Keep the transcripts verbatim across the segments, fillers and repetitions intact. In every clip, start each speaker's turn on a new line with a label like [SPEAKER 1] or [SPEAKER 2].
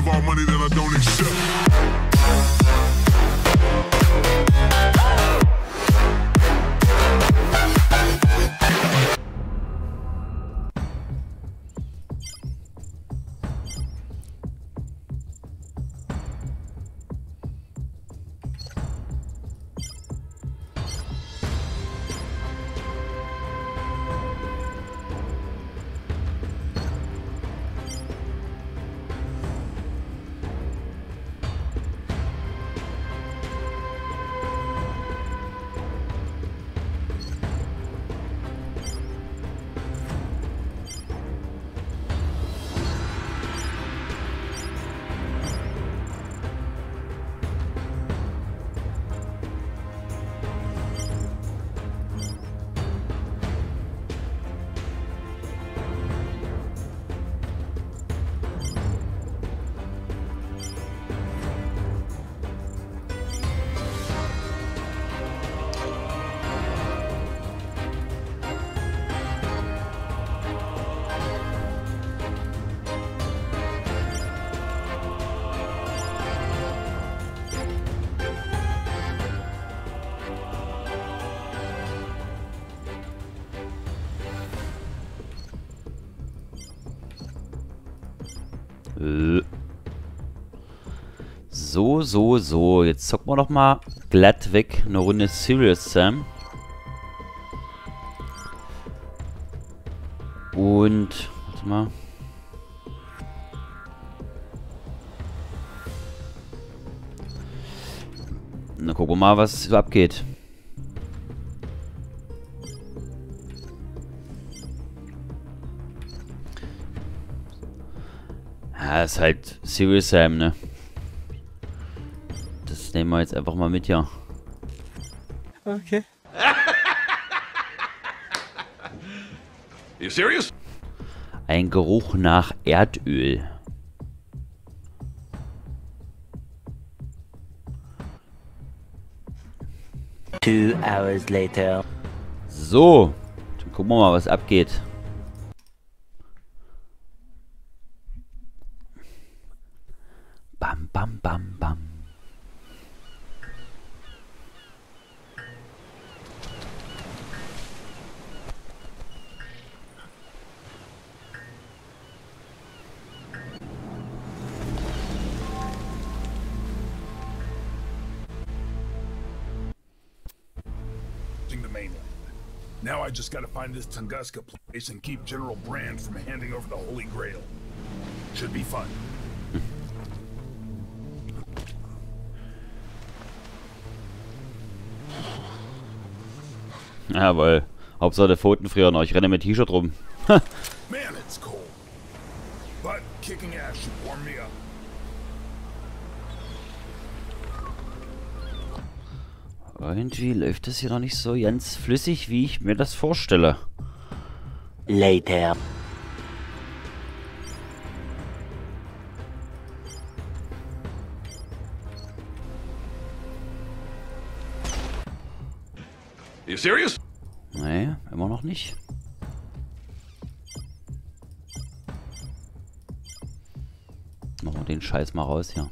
[SPEAKER 1] about money that I don't accept.
[SPEAKER 2] So, so, so. Jetzt zocken wir doch mal glatt weg eine Runde Serious Sam. Und, warte mal. Na, gucken wir mal, was so abgeht. Ja, ist halt Serious Sam, ne? Das nehmen wir jetzt einfach mal mit, ja.
[SPEAKER 3] Okay.
[SPEAKER 1] You serious?
[SPEAKER 2] Ein Geruch nach Erdöl.
[SPEAKER 4] Two hours later.
[SPEAKER 2] So, dann gucken wir mal, was abgeht. Bam, bam, bam, bam.
[SPEAKER 1] The mainland. Now I just gotta find this Tunguska place and keep General Brand from handing over the Holy Grail. Should be fun.
[SPEAKER 2] Jawohl. Hauptsache der Pfotenfrier noch. Ich renne mit T-Shirt rum.
[SPEAKER 1] Man, it's cold. But kicking ass should warm me up.
[SPEAKER 2] Irgendwie läuft das hier noch nicht so ganz flüssig, wie ich mir das vorstelle.
[SPEAKER 4] Later.
[SPEAKER 1] You serious?
[SPEAKER 2] Nee, immer noch nicht. Machen wir den Scheiß mal raus hier.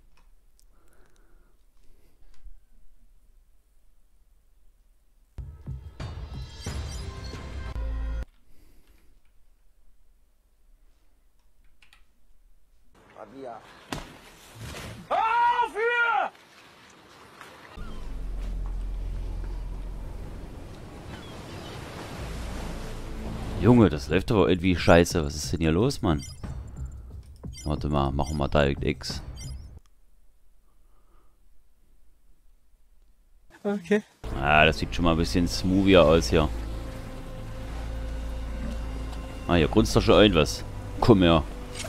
[SPEAKER 2] Junge, das läuft aber irgendwie scheiße. Was ist denn hier los, Mann? Warte mal, machen wir Direct X.
[SPEAKER 3] Okay.
[SPEAKER 2] Ah, das sieht schon mal ein bisschen smoothier aus hier. Ah, hier grunzt doch schon irgendwas. Komm her.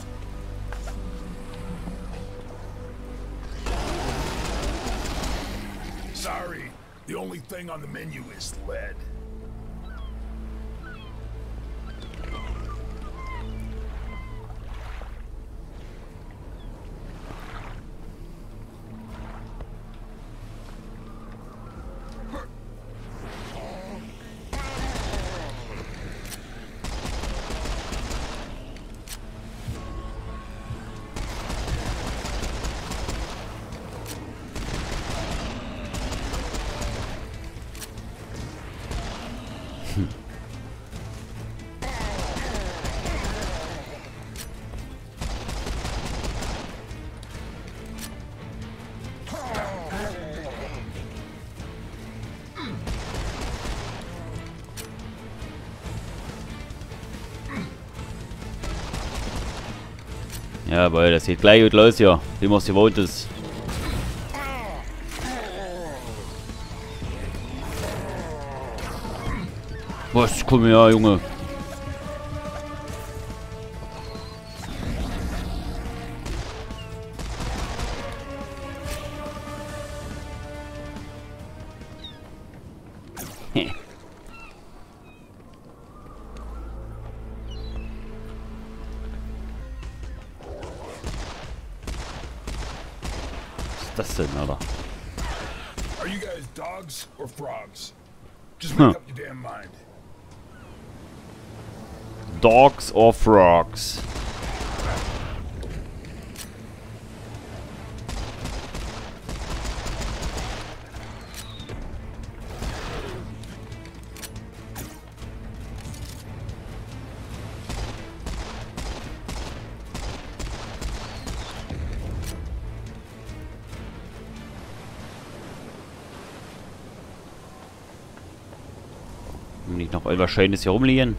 [SPEAKER 1] Sorry. The only thing on the menu is lead.
[SPEAKER 2] Jawohl, das geht gleich gut los hier, wie man es gewohnt ist. Was? Komm her, Junge. Heh. Was ist das denn, Alter?
[SPEAKER 1] Are you guys dogs or frogs? Just
[SPEAKER 2] Huh.
[SPEAKER 1] make up your damn mind.
[SPEAKER 2] Dogs or frogs? Nicht noch irgendwas Schönes hier rumliegen?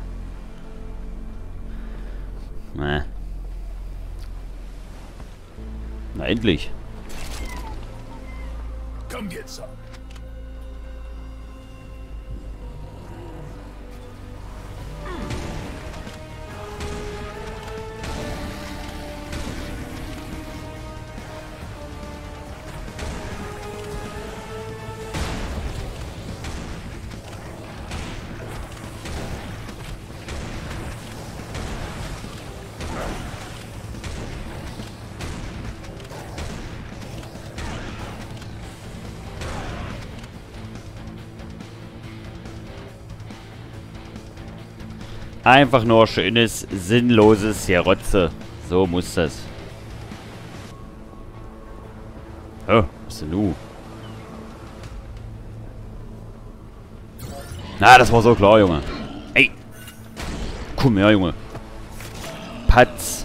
[SPEAKER 2] Nee. Na endlich.
[SPEAKER 1] Come get some.
[SPEAKER 2] Einfach nur schönes, sinnloses Gerotze. So muss das. Oh, was ist denn du? Na, das war so klar, Junge. Ey. Komm her, Junge. Patz.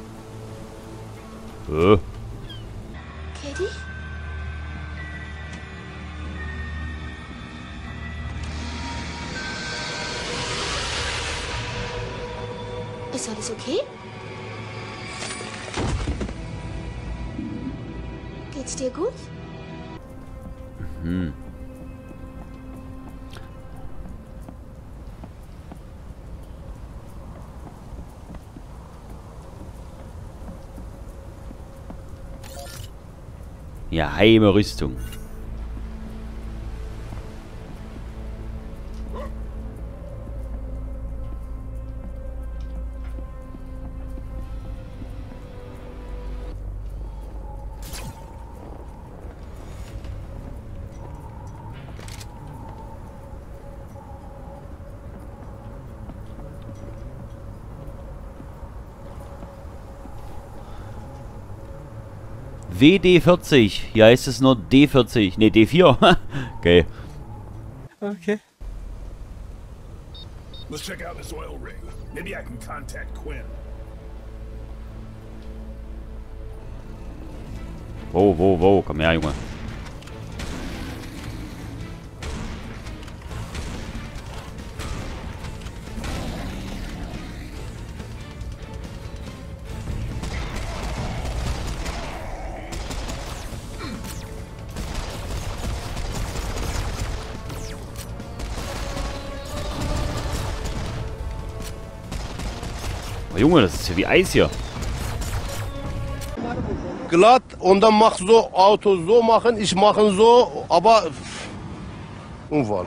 [SPEAKER 2] Oh.
[SPEAKER 5] Katie? Ist alles okay? Geht's dir gut?
[SPEAKER 2] Hm. Ja, heime Rüstung. W D vierzig. Hier heißt es nur D vierzig. Ne, D vier. Okay.
[SPEAKER 3] Okay.
[SPEAKER 1] Let's check out this oil rig. Maybe I can contact Quinn.
[SPEAKER 2] Wo, wo, wo? Komm her, Junge. Oh, Junge, das ist ja wie Eis hier.
[SPEAKER 6] Glatt und dann mach so Auto so machen, ich mache so, aber pff, Unfall.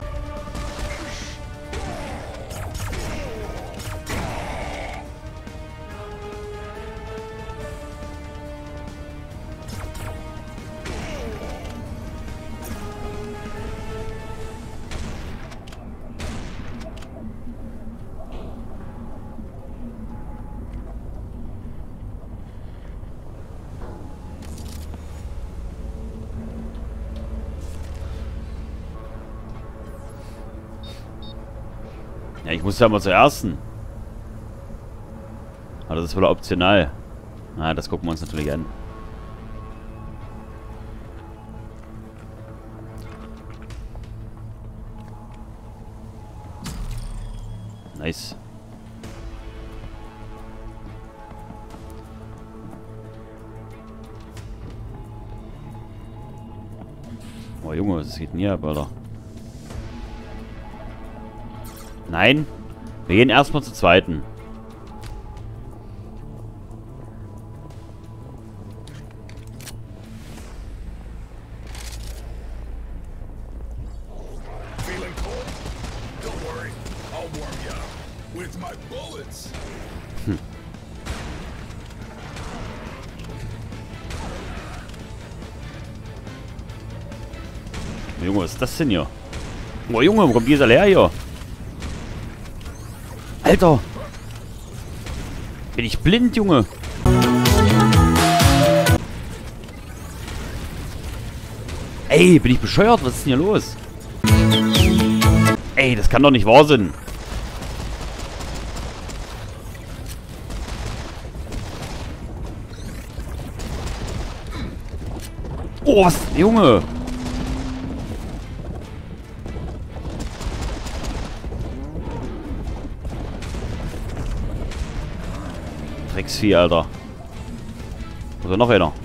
[SPEAKER 2] Ja, ich muss ja mal zur ersten. Aber das ist wohl optional. Na, das gucken wir uns natürlich an. Nice. Oh Junge, was geht denn hier ab, Alter? Nein. Wir gehen erstmal zur zweiten.
[SPEAKER 1] Feeling cold? Don't worry. I'll warm you up. With my bullets.
[SPEAKER 2] Junge, was ist das denn hier? Oh Junge, wo kommt dieser her hier? Alter! Bin ich blind, Junge? Ey, bin ich bescheuert? Was ist denn hier los? Ey, das kann doch nicht wahr sein. Oh, was? Junge! Drecksvieh, Alter. Oder noch einer.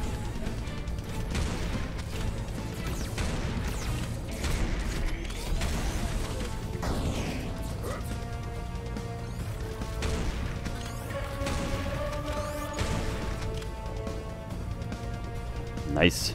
[SPEAKER 2] Nice.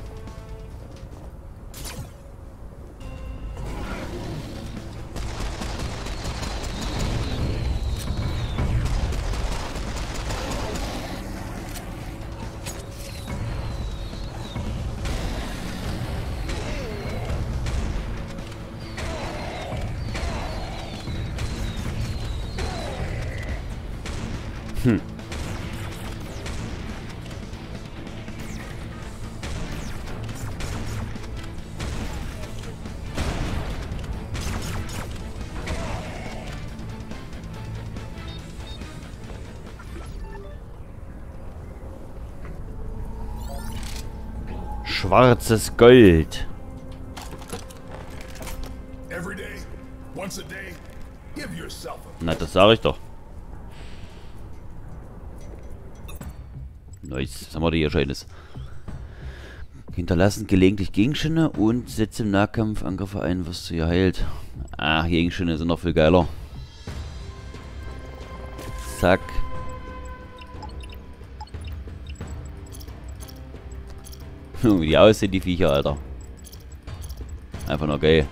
[SPEAKER 2] Hm. Schwarzes Gold.
[SPEAKER 1] Every day, once a day, give yourself a
[SPEAKER 2] Na, das sage ich doch. Nice. Was haben wir da hier Schönes? Hinterlassen gelegentlich Gegenstände und setze im Nahkampf Angriffe ein, was hier heilt. Ah, Gegenstände sind noch viel geiler. Zack. Wie die aussehen, die Viecher, Alter. Einfach nur geil.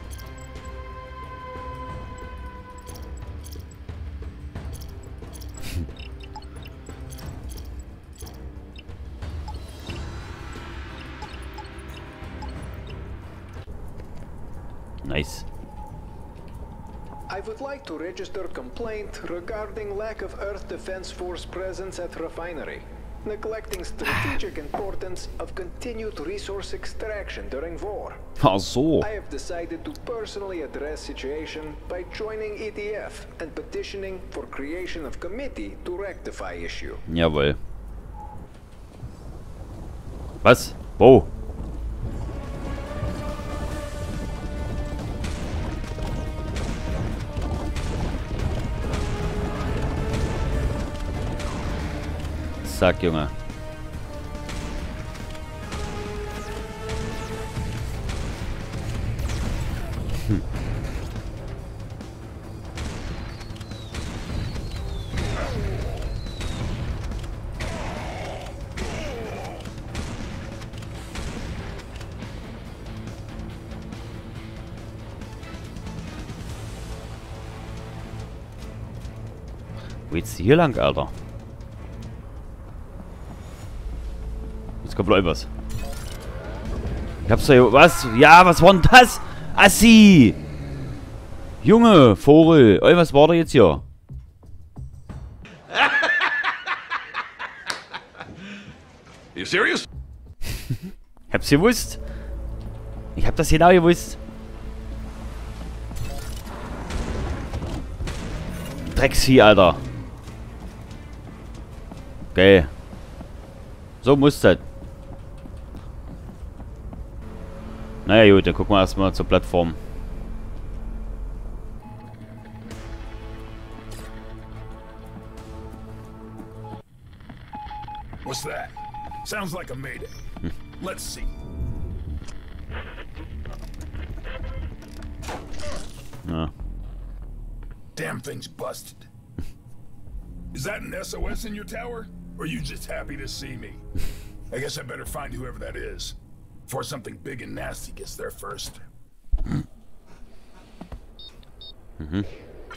[SPEAKER 2] Nice.
[SPEAKER 7] I would like to register complaint regarding lack of Earth Defense Force presence at refinery, neglecting strategic importance of continued resource extraction during war.
[SPEAKER 2] Ach so.
[SPEAKER 7] I have decided to personally address situation by joining E D F and petitioning for creation of committee to rectify issue.
[SPEAKER 2] Jawohl. Was? Wo? Zack, Junge. Hm. Wo geht's hier lang, Alter? Jetzt kommt gleich was. Ich hab's da... Was? Ja, was war denn das? Assi! Junge, Vogel. Ey, was war da jetzt hier?
[SPEAKER 1] You serious?
[SPEAKER 2] Ich hab's gewusst. Ich hab das genau gewusst. Drecksvieh, Alter. Geil. So muss das. Naja gut, dann gucken wir erstmal zur Plattform.
[SPEAKER 1] What's that? Sounds like a mayday. Let's see. Damn thing's busted. Is that an S O S in your tower? Or are you just happy to see me? I guess I better find whoever that is. Before something big and nasty gets there first.
[SPEAKER 2] Mhm.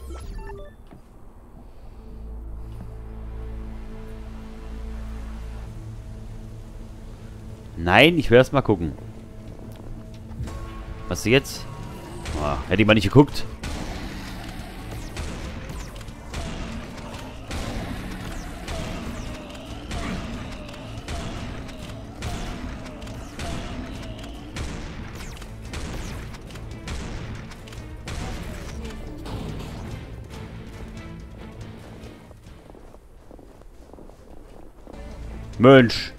[SPEAKER 2] Nein, ich will erst mal gucken. Was ist jetzt? Oh, hätte ich mal nicht geguckt. Mensch.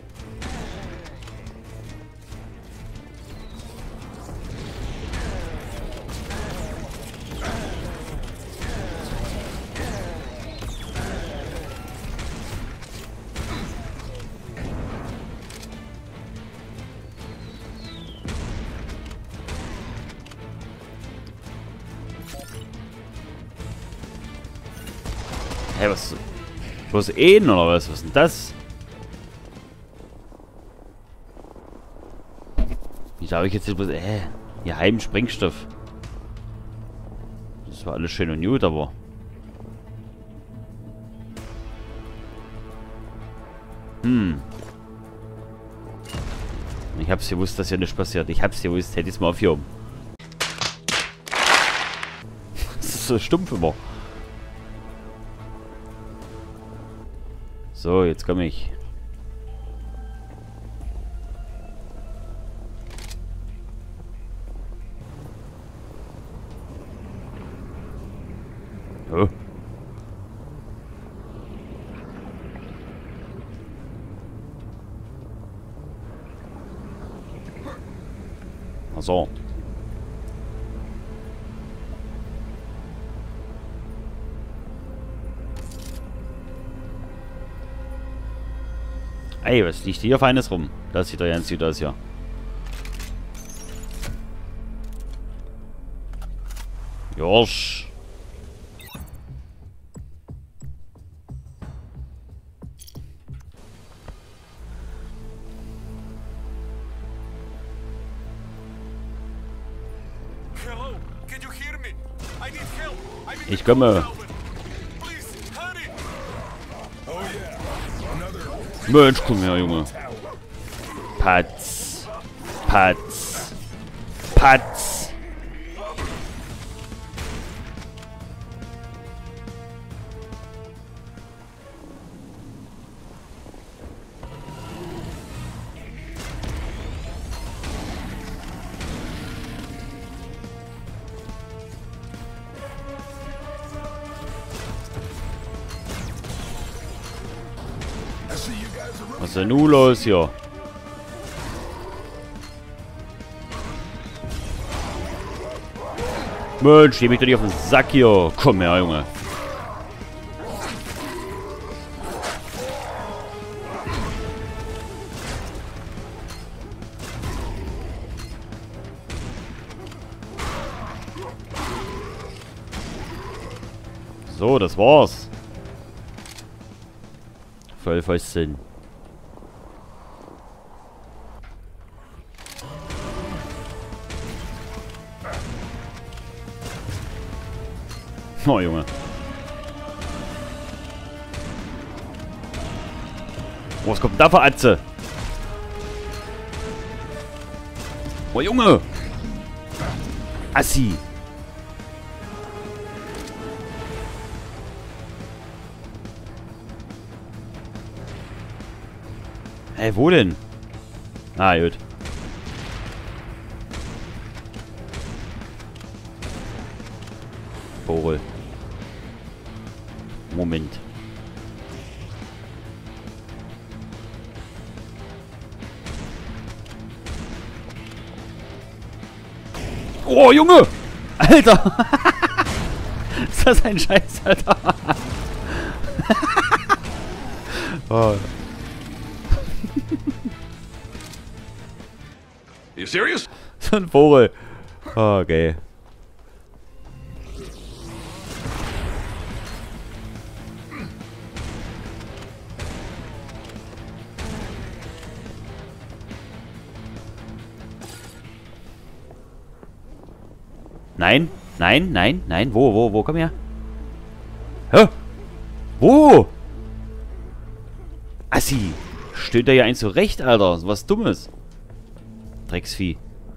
[SPEAKER 2] Hey, was? Bloß Eden oder was? Was ist denn das? Wie habe ich jetzt hier bloß. Äh, hier Heimsprengstoff. Das war alles schön und gut, aber. Hm. Ich hab's gewusst, dass hier nichts passiert. Ich hab's gewusst, hätte ich's mal aufgehoben. Das ist so stumpf immer. So, jetzt komme ich. Oh. Ach so. Ey, was liegt hier Feines rum? Das sieht doch ganz gut aus, ja. Josh. Ich komme. Mensch, komm her, Junge. Patz. Patz. Patz. Was ist denn nun los hier? Mensch, geh mich doch nicht auf den Sack hier. Komm her, Junge. So, das war's. Voll voll Sinn. Oh, Junge. Oh, was kommt denn da für Atze? Oh, Junge. Assi. Hey, wo denn? Ah, gut. Vogel. Moment. Oh, Junge! Alter! Ist das ein Scheiß, Alter? Oh.
[SPEAKER 1] You serious?
[SPEAKER 2] So ein Vogel. Okay. Nein, nein, nein, nein. Wo, wo, wo? Komm her. Hä? Wo? Assi. Stöhnt da ja eins zurecht, Alter. So was Dummes. Drecksvieh.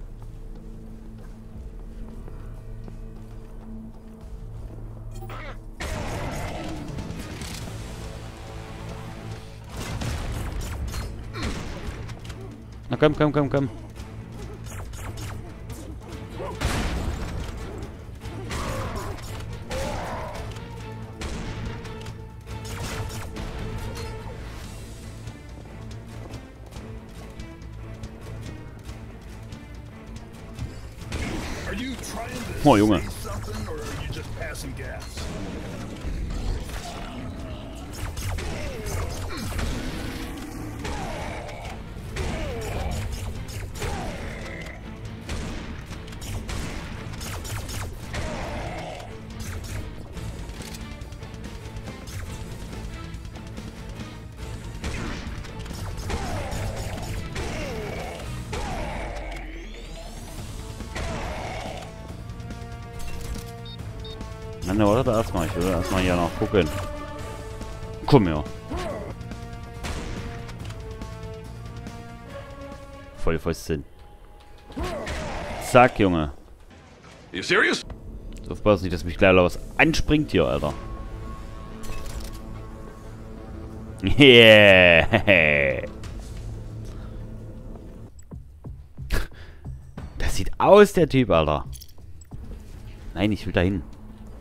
[SPEAKER 2] Na komm, komm, komm, komm.
[SPEAKER 1] Are you trying to
[SPEAKER 2] Oh, Junge.
[SPEAKER 1] say something, or are you just passing gas?
[SPEAKER 2] Ne, warte erstmal. Ich will erstmal hier noch gucken. Komm her. Voll fast Sinn. Zack, Junge.
[SPEAKER 1] You serious?
[SPEAKER 2] Aufpassen nicht, dass mich gleich was anspringt hier, Alter. Yeah. Das sieht aus, der Typ, Alter. Nein, ich will da hin.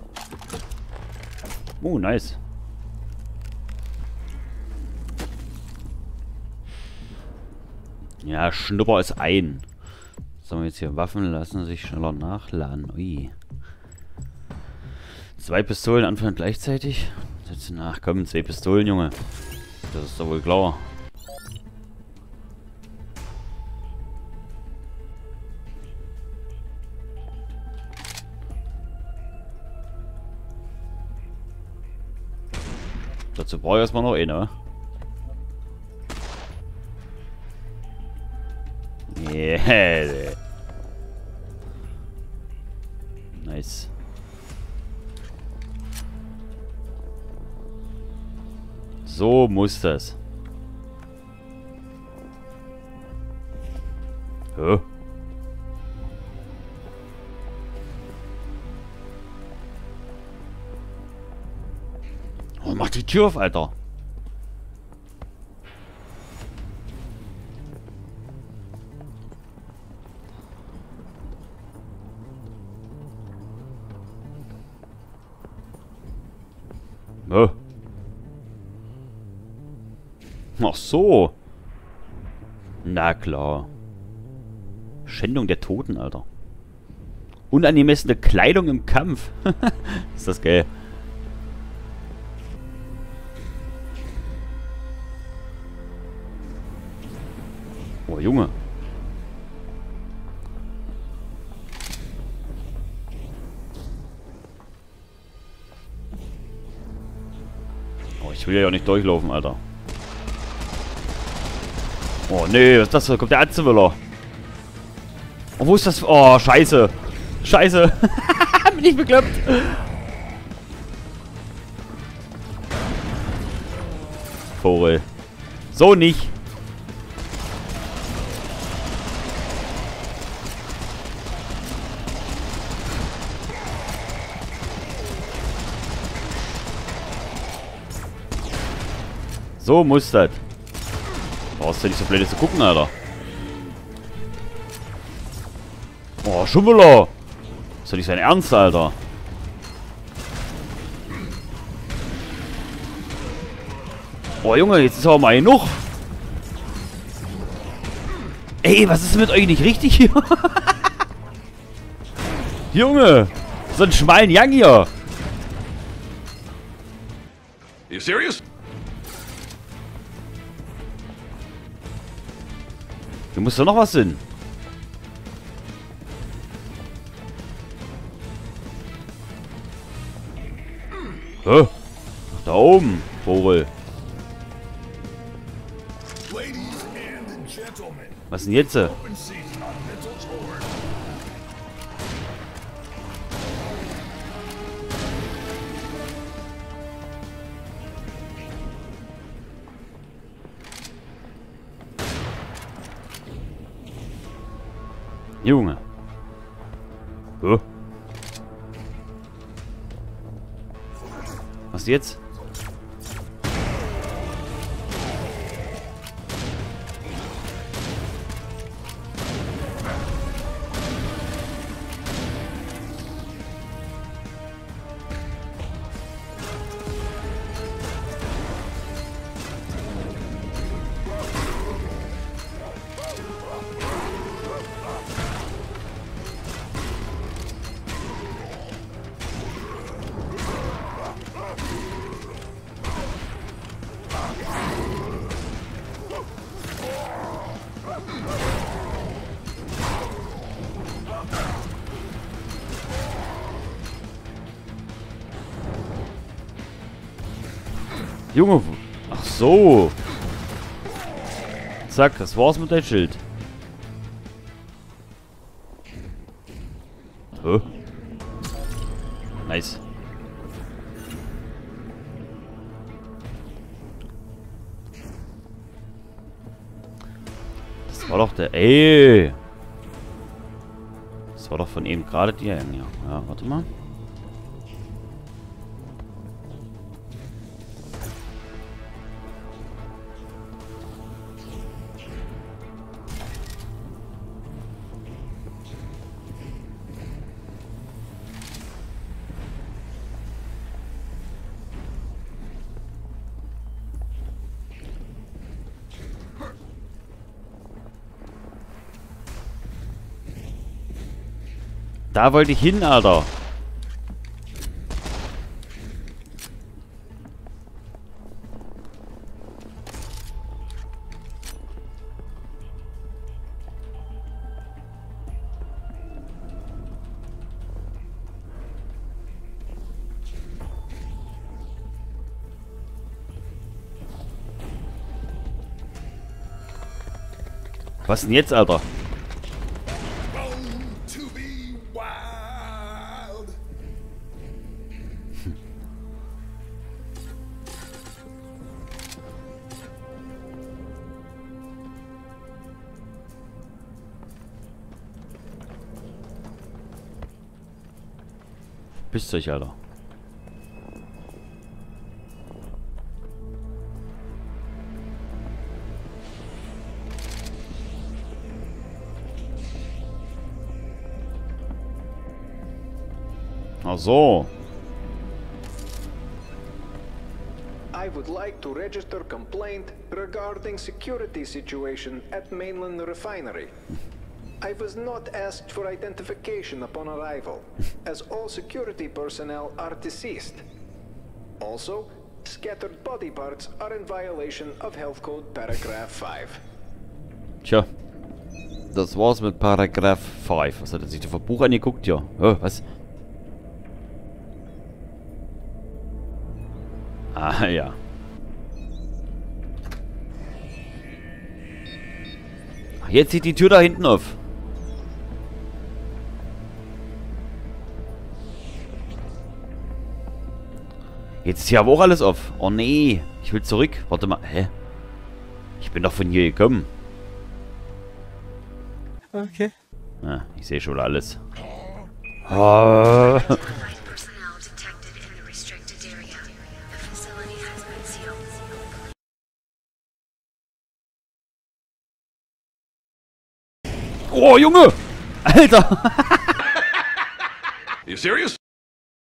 [SPEAKER 2] Oh, nice. Ja, Schnupper ist ein. Sollen wir jetzt hier Waffen lassen sich schneller nachladen. Ui. Zwei Pistolen anfangen gleichzeitig. Jetzt nach, komm, zwei Pistolen, Junge. Das ist doch wohl klar. Dazu brauche ich erstmal noch eine. Yeah. Nice. So muss das. Hä? Oh, mach die Tür auf, Alter. Hä? Ach so. Na klar. Schändung der Toten, Alter. Unangemessene Kleidung im Kampf. Ist das geil. Oh, Junge. Oh, ich will ja auch nicht durchlaufen, Alter. Oh, nee, was ist das? Da kommt der Atzewiller. Oh, wo ist das? Oh, scheiße. Scheiße. Bin ich bekloppt. Vogel. So nicht. So muss das. Brauchst du nicht so blöd zu gucken, Alter. Oh, Schummeler. Ist doch nicht sein Ernst, Alter. Oh, Junge, jetzt ist aber mal genug. Ey, was ist mit euch nicht richtig hier? Junge, so einen schmalen Yang hier.
[SPEAKER 1] You serious?
[SPEAKER 2] Du musst doch noch was hin. Hä? Da oben, Vogel.
[SPEAKER 1] Ladies and gentlemen,
[SPEAKER 2] Was denn jetzt?
[SPEAKER 1] open season on Mitchell's Horde.
[SPEAKER 2] Junge. Oh. Was jetzt? Junge, ach so. Zack, das war's mit deinem Schild. Oh. Nice. Das war doch der... Ey! Das war doch von eben gerade die... Ja, ja, warte mal. Da wollte ich hin, Alter. Was denn jetzt, Alter? Pisst euch, Alter. Ach so.
[SPEAKER 7] I would like to register complaint regarding security situation at mainland refinery. I was not asked for identification upon arrival, as all security personnel are deceased. Also, scattered body parts are in violation of Health Code Paragraph five.
[SPEAKER 2] Tja, das war's mit Paragraph fünf. Was hat er sich da für ein Buch angeguckt? Ja. Oh, was? Ah, ja. Jetzt sieht die Tür da hinten auf. Jetzt ist hier aber auch alles auf. Oh nee. Ich will zurück. Warte mal. Hä? Ich bin doch von hier gekommen.
[SPEAKER 3] Okay.
[SPEAKER 2] Ah, ich sehe schon alles. Oh. Oh, Junge! Alter!
[SPEAKER 1] You serious?